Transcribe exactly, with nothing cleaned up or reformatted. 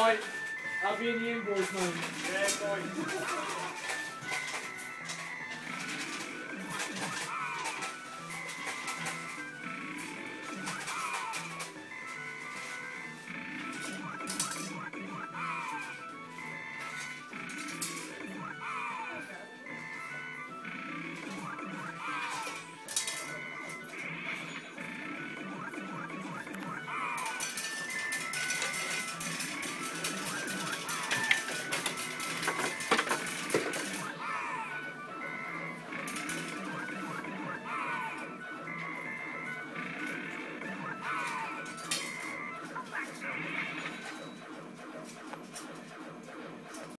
Alright, I'll be in the invoice man. Yeah, boy.